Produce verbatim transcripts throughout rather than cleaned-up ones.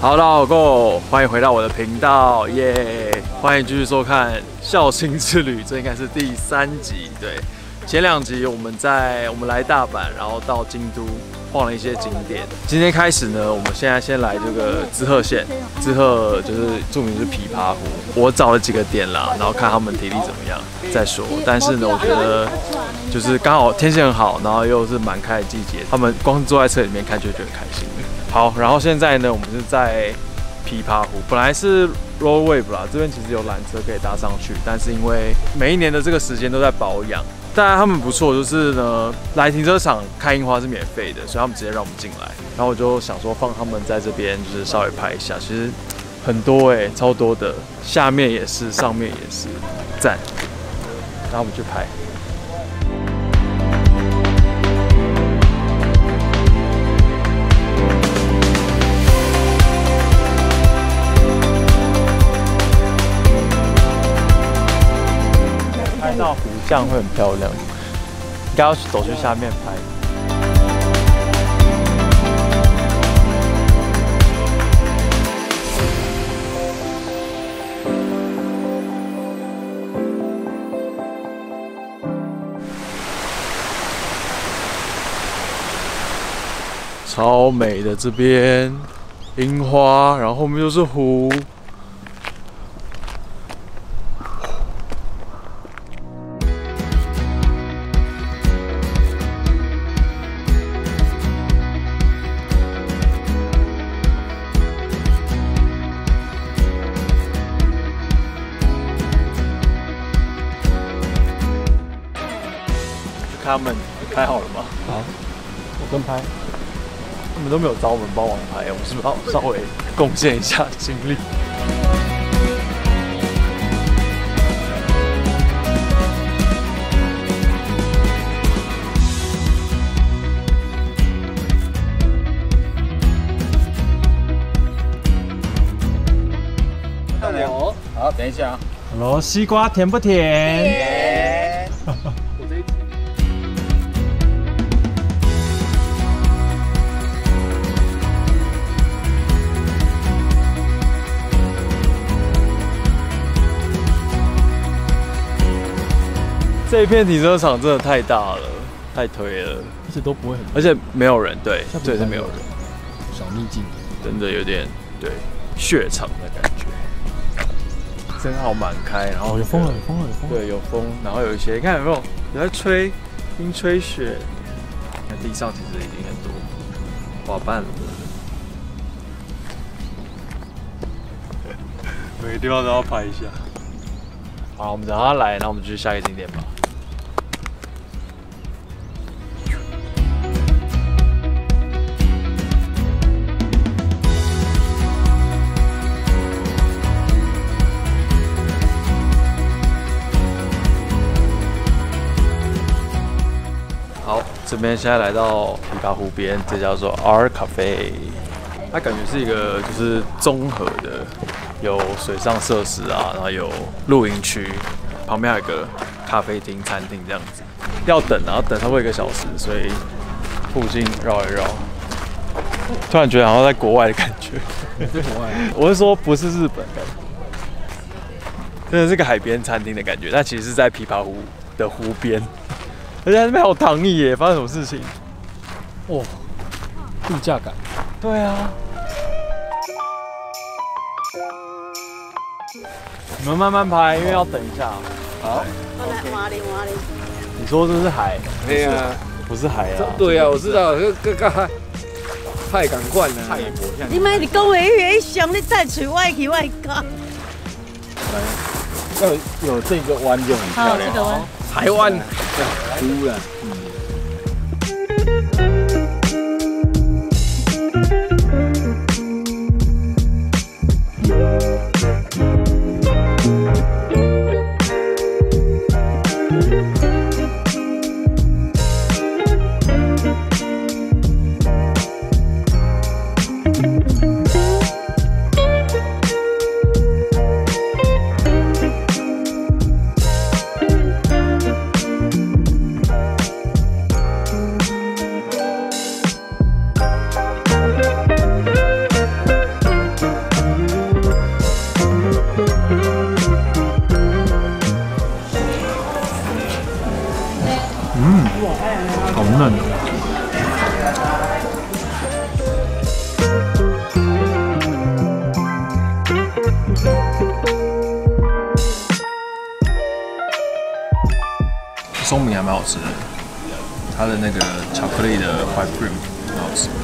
好，大家好，够欢迎回到我的频道，耶、yeah ！欢迎继续收看《孝亲之旅》，这应该是第三集。对，前两集我们在我们来大阪，然后到京都晃了一些景点。今天开始呢，我们现在先来这个滋贺县，滋贺就是著名是琵琶湖。我找了几个点啦，然后看他们体力怎么样再说。但是呢，我觉得就是刚好天气很好，然后又是满开的季节，他们光坐在车里面看就觉得很开心。好，然后现在呢，我们是在琵琶湖，本来是 roll wave 啦，这边其实有缆车可以搭上去，但是因为每一年的这个时间都在保养，当然他们不错，就是呢来停车场看樱花是免费的，所以他们直接让我们进来，然后我就想说放他们在这边就是稍微拍一下，其实很多哎、欸，超多的，下面也是，上面也是，赞，然后我们去拍。到湖这样会很漂亮，应该要走去下面拍。超美的这边樱花，然后后面就是湖。他们拍好了吗？好，我跟拍。他们都没有找我们帮忙拍，我们是不是要稍微贡献一下精力？ 好，好，等一下。 Hello， 西瓜甜不甜？ 甜。 我这一集。这一片停车场真的太大了，太推了， 而且都不会很， 而且没有人，对，对，是没有人， 小秘境， 真的有点对血场的感觉，真好满开，然后哦有风了，有风了，有风， 对，有风，然后有一些，你看有没有有在吹，风吹雪，那地上其实已经很多花瓣了，每个地方都要拍一下。好，我们等他来，然后我们就去下一个景点吧。好，这边现在来到琵琶湖边，这叫做 R Cafe， 它感觉是一个就是综合的。有水上设施啊，然后有露营区，旁边还有个咖啡厅、餐厅这样子。要等啊，要等差不多一个小时，所以附近绕一绕。突然觉得好像在国外的感觉。 在国外？ 我是说不是日本感觉，真的是个海边餐厅的感觉，但其实是在琵琶湖的湖边，而且那边还有躺椅耶，发生什么事情？ 哦，度假感。 对啊。你们慢慢拍，因为要等一下。 好。 你说这是海？ 对啊， 不是海啊。 对啊，我知道，这个个太赶快了。泰国像。 你买你讲的迄上你再嘴歪去歪讲。 要有这个湾就很漂亮。 这个湾。 台湾。湖了。 蛮好吃的，它的那个巧克力的 whipped cream 很好吃。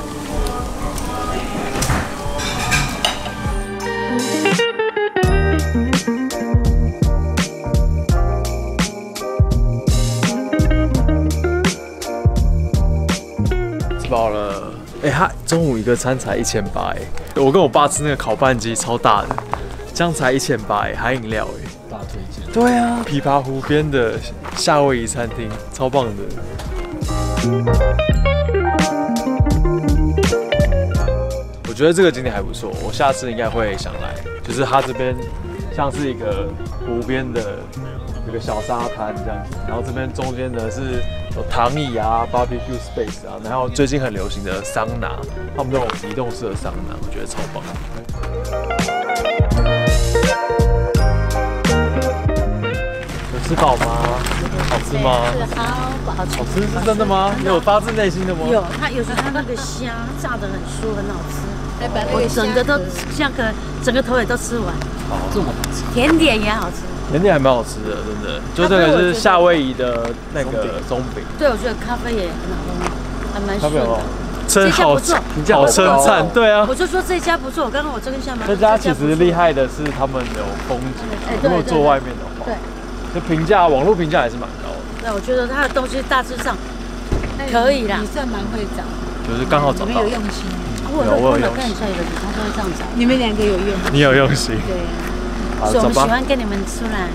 吃饱了，哎、欸，他中午一个餐才一千八，哎，我跟我爸吃那个烤半鸡超大的，这样才一千八，哎，还饮料，哎。 大推荐。 对啊，琵琶湖边的夏威夷餐厅，超棒的。我觉得这个景点还不错，我下次应该会想来。就是它这边像是一个湖边的一个小沙滩这样子，然后这边中间呢是有躺椅啊、barbecue space 啊，然后最近很流行的桑拿，他们那种移动式的桑拿，我觉得超棒。 吃饱吗？好吃吗？ 是好饱，好好吃是真的吗？你有发自内心的吗？ 有，它有时候它那个虾炸得很酥，很好吃。我整个都像个整个头也都吃完。 好，这么好吃。 甜点也好吃。 甜点还蛮好吃的，真的。就这个是夏威夷的那个松饼。 对，我觉得咖啡也很好喝，还蛮顺的。 真好，好称赞，对啊。 我就说这家不错，刚刚我这跟下面。 这家其实厉害的是他们有风景，如果坐外面的话， 对， 就评价网络评价还是蛮高的。 对，我觉得他的东西大致上可以啦。 你算蛮会找， 就是刚好找到。 你们有用心。 我有我有看一下有的，他都会这样找。 你们两个有用。 你有用心。 对。 所以我们喜欢跟你们出来。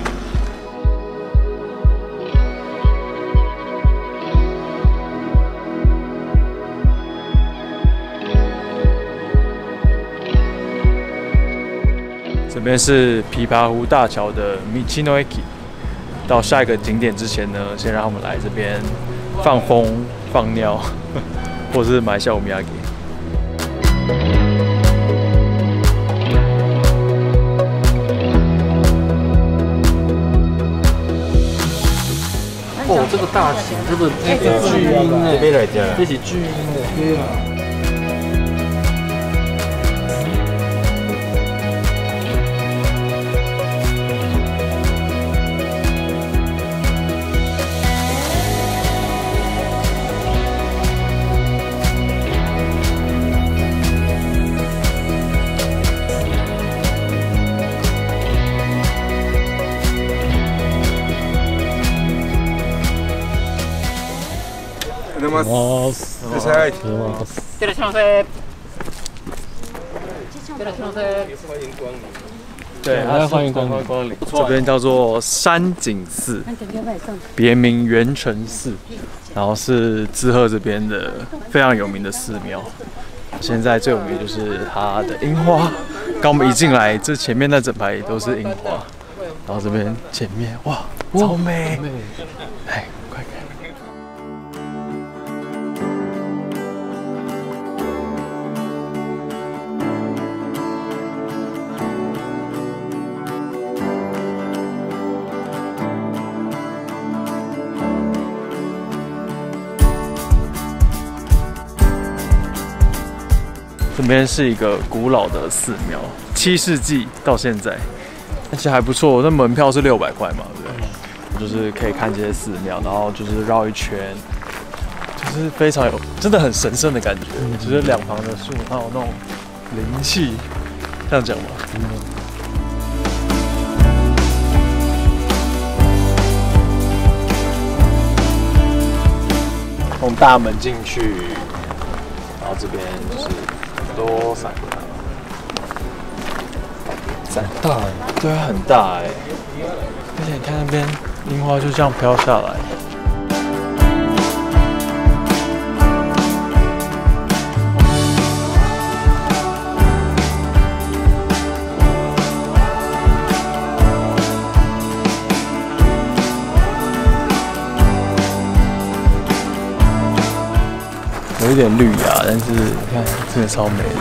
这边是琵琶湖大桥的 Michinoeki。到下一个景点之前呢，先让他们来这边放风、放尿，或是买小米亚给。 哦，这个大型，这个那个巨婴哎， 飞来的， 这是巨婴哎，对啊。 ますいらっしゃい。 います。 いらっしゃいませ。いらっしゃいませ。 对，它欢迎光临光临。这边叫做山景寺，别名元成寺，然后是滋贺这边的非常有名的寺庙。现在最有名就是它的樱花。刚我们一进来，这前面那整排都是樱花，然后这边前面哇，超美！来，快看。 这边是一个古老的寺庙，七世纪到现在，而且还不错。那门票是六百块嘛，对不对？就是可以看这些寺庙，然后就是绕一圈，就是非常有，真的很神圣的感觉。就是两旁的树，还有那种灵气，这样讲吗？从大门进去，然后这边就是很多伞，伞大哎， 对啊，很大哎，而且你看那边樱花就这样飘下来。有一点绿芽，但是你看，真的超美的。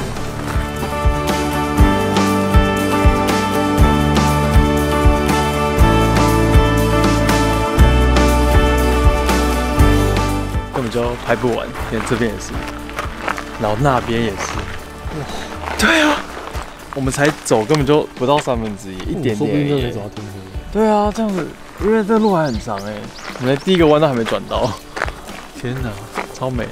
根本就拍不完，连这边也是，然后那边也是。哇，对啊，我们才走根本就不到三分之一，一点点而已。 走到天黑。 对啊，这样子因为这路还很长哎，我们第一个弯都还没转到。天哪，超美的。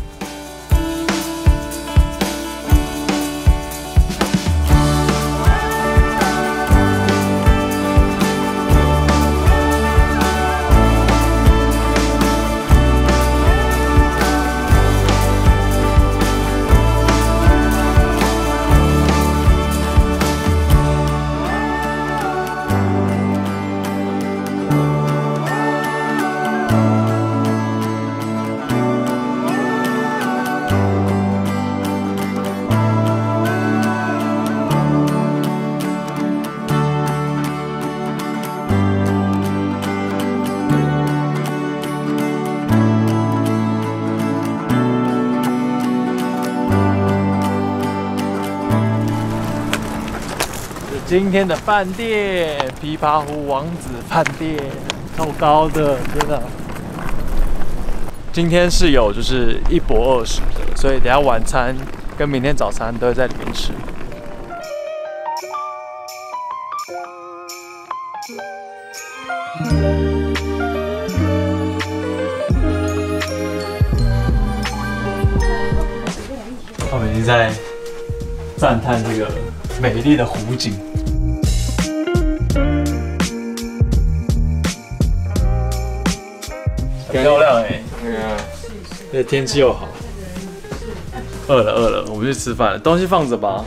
今天的饭店，琵琶湖王子饭店，超高的，真的。今天是有就是一博二十的，所以等下晚餐跟明天早餐都会在里面吃。我们已经在赞叹这个美丽的湖景。很漂亮哎、欸，对啊，对，天气又好。饿了饿了，我们去吃饭了，东西放着吧。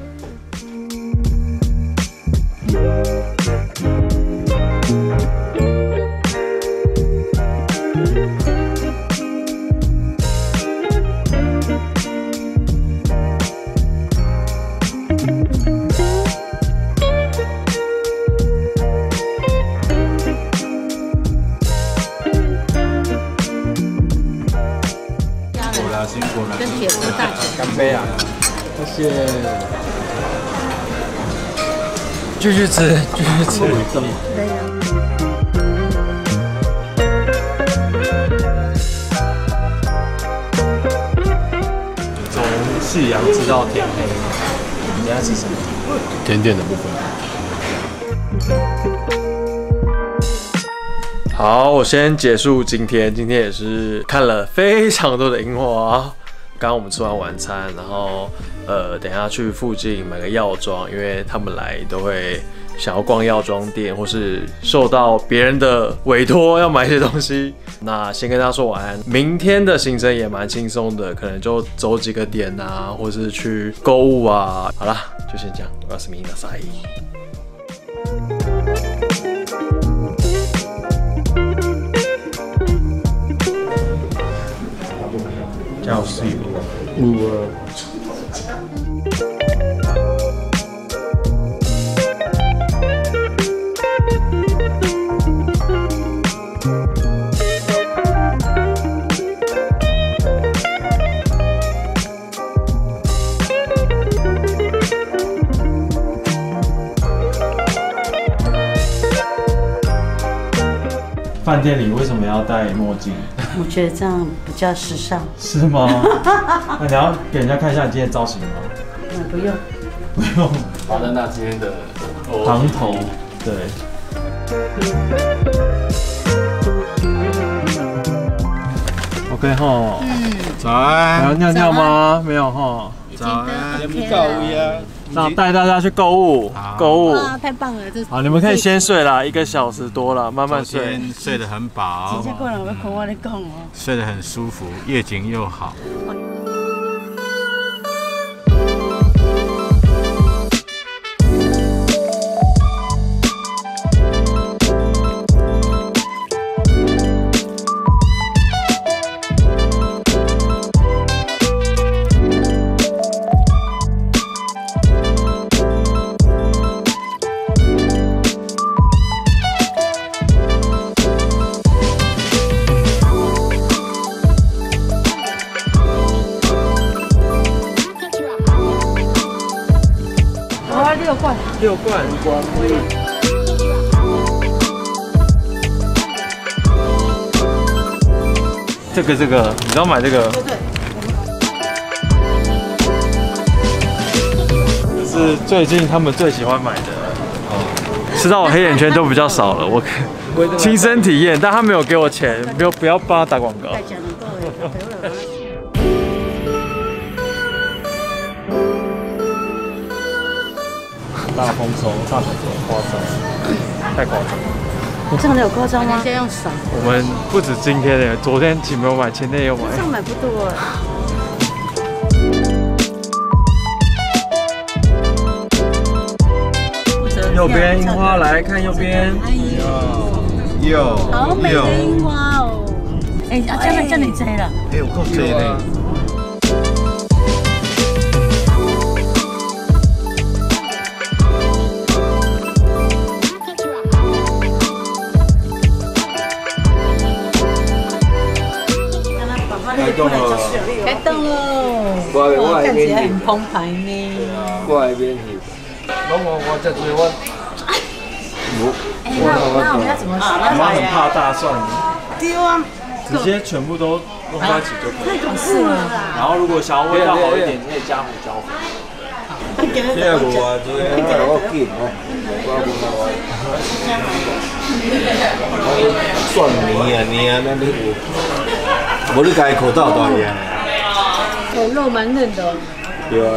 辛苦了， 跟铁锅大酒。 干杯啊！谢谢。 继续吃，继续吃。 对呀。 从夕阳吃到天黑。你要吃什么？ 甜点的部分。 好，我先结束今天。今天也是看了非常多的樱花。刚刚我们吃完晚餐，然后呃，等一下去附近买个药妆，因为他们来都会想要逛药妆店，或是受到别人的委托要买一些东西。那先跟大家说晚安。明天的行程也蛮轻松的，可能就走几个点啊，或是去购物啊。好啦，就先这样。我是米娜塞。叫水有啊。饭店里为什么要戴墨镜？ 我觉得这样比较时尚。 是吗？那你要给人家看一下你今天的造型吗？ 嗯，不用。 不用。 好的，那今天的行头，对。OK 哈。嗯。 早安。 还要尿尿吗？没有哈。 早安。有没有到位啊？ 那带大家去购物，购物。 哇，太棒了！这好，你们可以先睡啦，一个小时多了，慢慢睡。 睡得很饱。 真正过人会跟我咧讲哦。 睡得很舒服，夜景又好。 六罐， 六罐，这个这个，你要买这个？对对。这是最近他们最喜欢买的，哦， 吃到我黑眼圈都比较少了，我亲身体验，但他没有给我钱，不要不要帮他打广告。大丰收，大丰收，夸张，太夸张了。 你这样有夸张吗？ 人家用扫， 我们不止今天的，昨天岂没有买，前天也有买。 这样买不多。 右边樱花，来看右边。 有， 好美的樱花哦！哎，啊，这样叫你摘了。 哎，我够追呢。 开动了， 开动喽！ 我看起来很澎湃呢。 我那边去，我我我再追我。 哎，那那我们要怎么洗？ 我妈很怕大蒜， 丢啊！ 直接全部都弄在一起就可以。 太搞笑了。 然后如果想要味道好一点，你可以加胡椒粉。 这个无啊，这个我紧哦，我无我。蒜泥啊泥啊，那你有，无你家口罩大呀？ 哦，肉蛮嫩的。 对啊。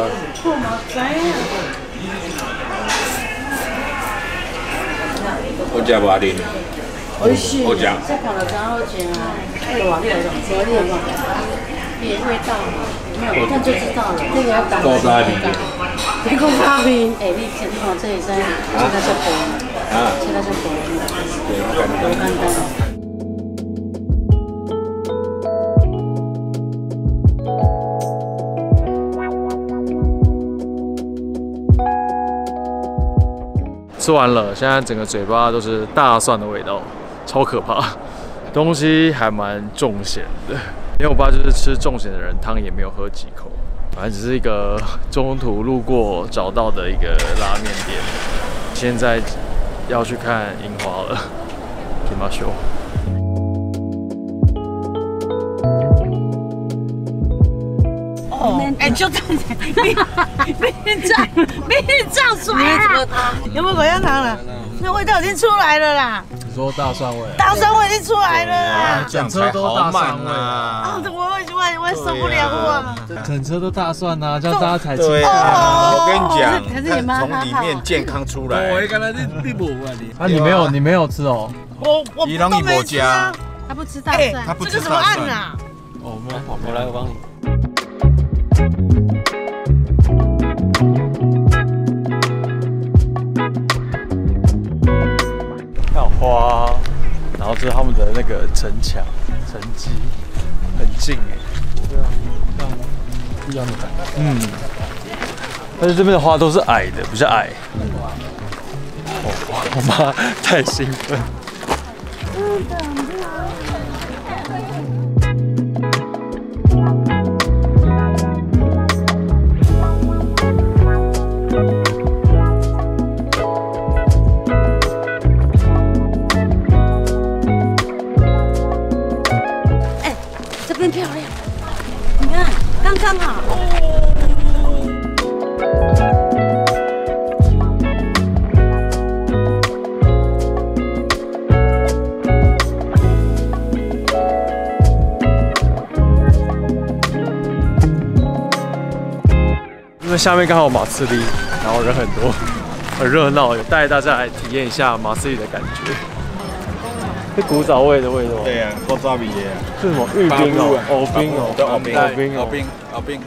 我食无啉。 美味しい。 我食。 这烤的真好吃啊！哎哇，这个这个有味道，没有，一看就知道了。这个要打高沙皮。 你讲咖啡？ 哎，你前看这里在，这个是薄， 啊， 这个是薄， 对，我感觉。 我看到。 吃完了，现在整个嘴巴都是大蒜的味道，超可怕。东西还蛮重咸的，因为我爸就是吃重咸的人，汤也没有喝几口。反正只是一个中途路过找到的一个拉面店。现在要去看樱花了，行きましょう。 哦，哎，就这样子，面面酱，面酱水啊！有没有口香糖了？那味道已经出来了啦。 你说大蒜味？ 大蒜味已经出来了啦。 整车都大蒜味啊！我我我我受不了啊！ 整车都大蒜啊，这样大家才吃。 对啊，我跟你讲， 可是你妈从里面健康出来。 我刚才你你无啊你？ 啊，你没有，你没有吃哦。 我我都没吃啊。 他不吃大蒜， 他不这个什么案啊？ 哦，我们我来我帮你。 看花，然后这是他们的那个城墙、城基，很近哎。对啊，像一样的感觉。嗯，但是这边的花都是矮的，比较矮。哦，我妈太兴奋。 这边漂亮，你看，刚刚好。 因为下面刚好有马刺里，然后人很多，很热闹，有带大家来体验一下马刺里的感觉。是古早味的味道。 对呀，古早味的。 是什么？玉冰哦，藕冰哦， 对，藕冰， 藕冰， 藕冰，藕冰。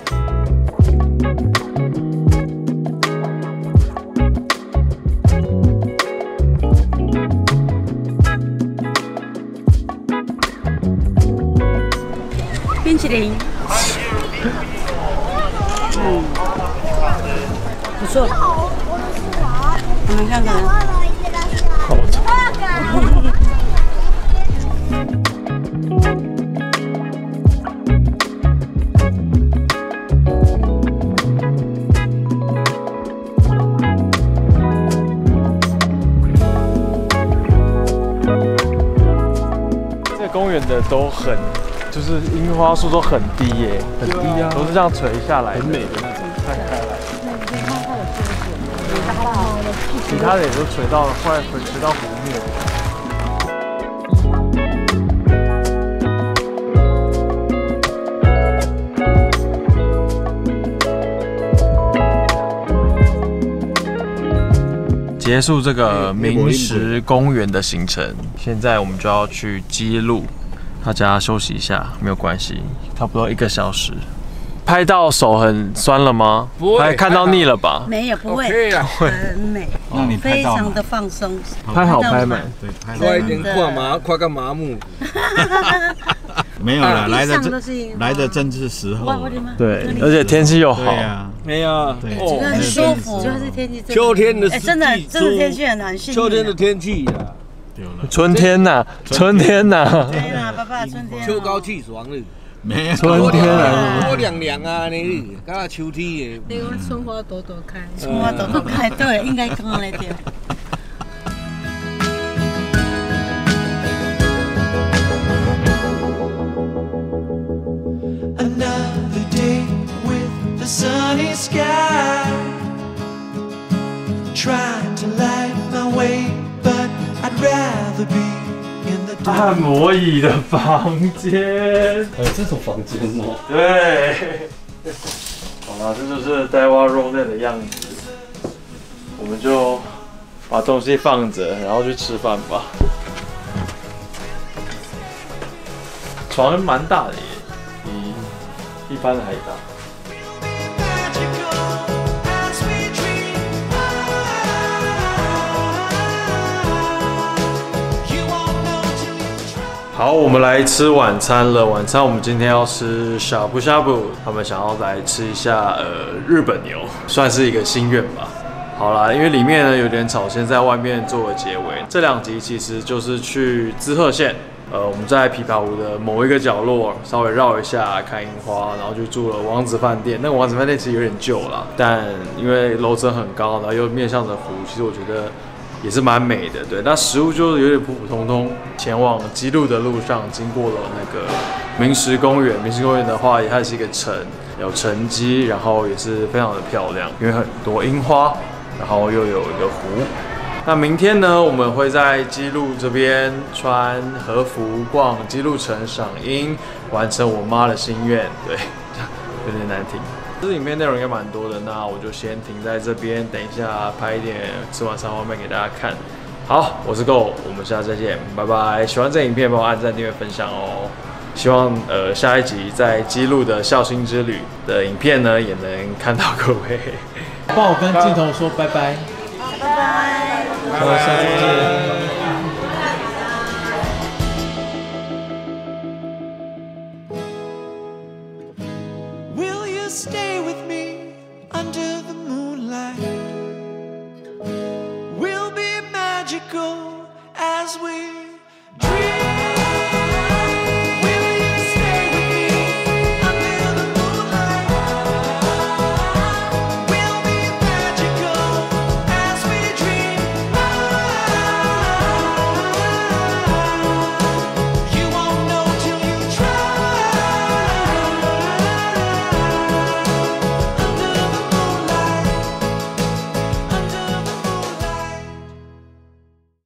冰淇淋。嗯，不错。你们看看。 好丑。这公园的都很，就是樱花树都很低耶，很低啊，都是这样垂下来，很美的那种，看开来。 那你看它有其他的也都垂到，后来垂垂到湖面。结束这个明石公园的行程，现在我们就要去基路，大家休息一下，没有关系，差不多一个小时。拍到手很酸了吗？ 不会， 看到腻了吧？ 没有，不会， OK 啊， 很美， 那你拍非到吗常的放松， 拍好拍满， 对，拍快一点跨麻，跨个麻木。 没有了，来的地上都正是来的正是时候哇，。我的妈！ 对，而且天气又好对。呀， 没有， 对主要是舒服，主要是天气真的。 秋天的哎，真的真的天气很很幸运。 秋天的天气啊， 有了， 春天呐，春天呐， 天啊，爸爸，春天。 秋高气爽了， 没有春天啊， 多凉凉啊，你，刚秋天的。 那个春花朵朵开， 春花朵朵开，对，应该刚刚那点。 Another day with the sunny sky, trying to light my way, but I'd rather be in the dark. 按摩椅的房间。 还有这种房间哦？ 对，好了，这就是呆蛙肉内的样子。我们就把东西放着，然后去吃饭吧。床蛮大的耶，比一般的还大。 Magical as we dream. You won't know till you try. 好，我们来吃晚餐了。晚餐我们今天要吃呷哺呷哺，他们想要来吃一下呃日本牛，算是一个心愿吧。好啦，因为里面呢有点吵，先在外面做个结尾。这两集其实就是去滋贺县，呃，我们在琵琶湖的某一个角落稍微绕一下看樱花，然后就住了王子饭店。那个王子饭店其实有点旧啦，但因为楼层很高，然后又面向着湖，其实我觉得也是蛮美的。对，那食物就是有点普普通通。前往基路的路上，经过了那个明石公园。明石公园的话，也它是一个城，有城基，然后也是非常的漂亮，因为很多樱花。 然后又有一个湖。那明天呢，我们会在基路这边穿和服逛基路城赏樱，完成我妈的心愿。对，有点难听。这影片内容应该蛮多的，那我就先停在这边，等一下拍一点吃晚餐画面给大家看。好，我是 Go， 我们下次再见，拜拜。喜欢这影片，帮我按赞、订阅、分享哦。希望呃下一集在基路的孝心之旅的影片呢，也能看到各位。 帮我跟镜头说拜拜， 拜拜， 好，下次见。 Will you stay with me under